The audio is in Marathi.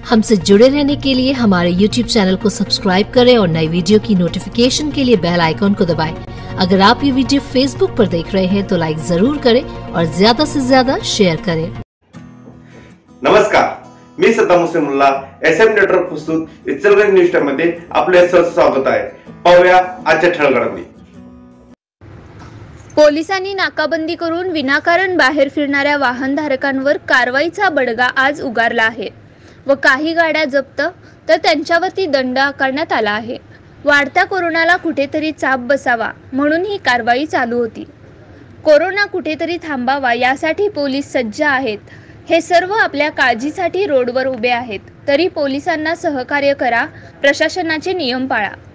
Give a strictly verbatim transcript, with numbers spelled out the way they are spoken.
हमसे जुड़े रहने के लिए हमारे यूट्यूब चैनल को सब्सक्राइब करें और नई वीडियो की नोटिफिकेशन के लिए बेल आइकॉन को दबाएं। अगर आप ये वीडियो फेसबुक पर देख रहे हैं तो लाइक जरूर करें और ज्यादा से ज्यादा शेअर करें। नमस्कार, मी Saddam Husain Mulla, S M network प्रस्तुत इचलकरंजी न्यूज टाइम मध्ये आपले सहर्ष स्वागत आहे। पाहूया आजच्या ठळक घडामोडी। पोलिसांनी नाकाबंदी करून विनाकारण बाहेर फिरणाऱ्या वाहनधारकांवर कारवाईचा बडगा आज उगारला आहे व काही गाड्या जप्त तर त्यांच्यावरती दंड आकारण्यात आला आहे। वाढत्या कोरोनाला कुठेतरी चाप बसावा म्हणून ही कारवाई चालू होती। कोरोना कुठेतरी थांबावा यासाठी पोलीस सज्ज आहेत। हे सर्व आपल्या काळजीसाठी रोडवर उभे आहेत, तरी पोलिसांना सहकार्य करा, प्रशासनाचे नियम पाळा।